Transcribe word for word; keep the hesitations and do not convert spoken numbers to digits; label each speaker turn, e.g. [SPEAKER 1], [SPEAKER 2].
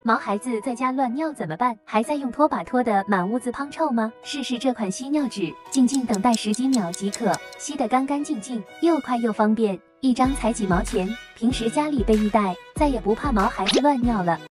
[SPEAKER 1] 毛孩子在家乱尿怎么办？还在用拖把拖得满屋子滂臭吗？试试这款吸尿纸，静静等待十几秒即可，吸得干干净净，又快又方便，一张才几毛钱，平时家里备一袋，再也不怕毛孩子乱尿了。